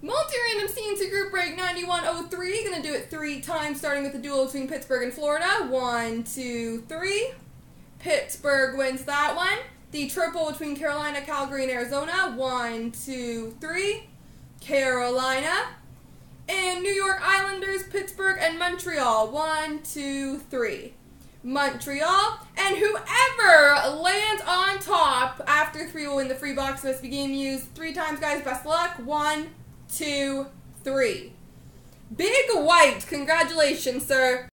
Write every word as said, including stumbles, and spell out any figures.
Multi-random C and C group break ninety-one oh three. Gonna do it three times, starting with the duel between Pittsburgh and Florida. One, two, three. Pittsburgh wins that one. The triple between Carolina, Calgary, and Arizona. One, two, three. Carolina. And New York Islanders, Pittsburgh, and Montreal. One, two, three. Montreal. And whoever lands on top after three will win the free box. Must be game used three times, guys. Best of luck. One, two, three. Big White, congratulations, sir.